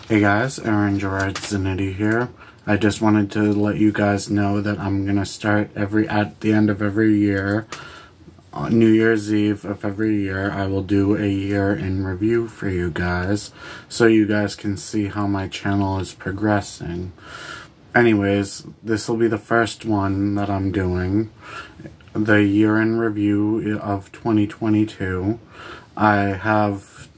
Hey guys, Aaron Gerard Zanetti here. I just wanted to let you guys know that I'm gonna start at the end of every year, on New Year's Eve of every year, I will do a year in review for you guys, so you guys can see how my channel is progressing. Anyways, this will be the first one that I'm doing, the year in review of 2022. I have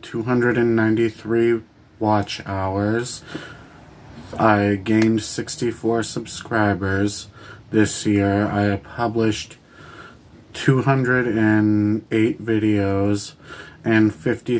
293 watch hours. I gained 64 subscribers this year. I published 208 videos and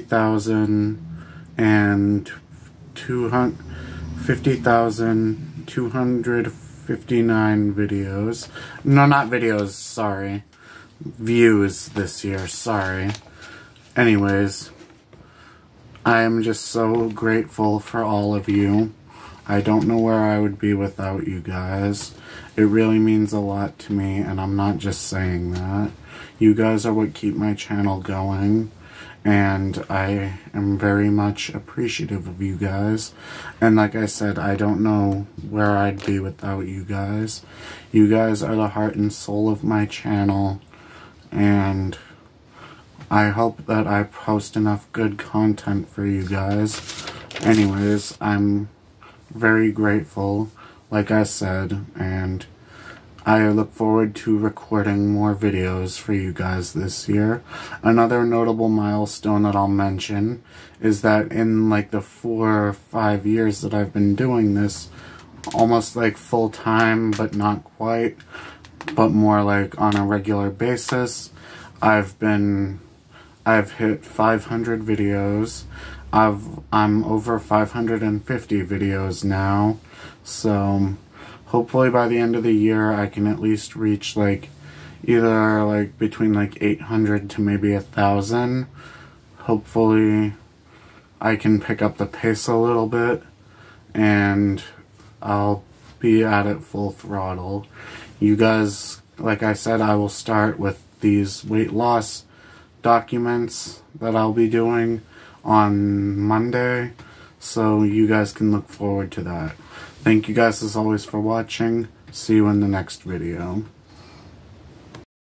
50,259 videos. No, not videos, sorry. Views this year, sorry. Anyways, I am just so grateful for all of you. I don't know where I would be without you guys. It really means a lot to me, and I'm not just saying that. You guys are what keep my channel going, and I am very much appreciative of you guys. And like I said, I don't know where I'd be without you guys. You guys are the heart and soul of my channel, and I hope that I post enough good content for you guys. Anyways, I'm very grateful, like I said, and I look forward to recording more videos for you guys this year. Another notable milestone that I'll mention is that in like the 4 or 5 years that I've been doing this, almost like full time, but not quite, but more like on a regular basis, I've hit 500 videos. I'm over 550 videos now, so hopefully by the end of the year I can at least reach like either like between like 800 to maybe 1,000. Hopefully I can pick up the pace a little bit and I'll be at it full throttle. You guys, like I said, I will start with these weight loss documents that I'll be doing on Monday, so you guys can look forward to that. Thank you guys as always for watching. See you in the next video.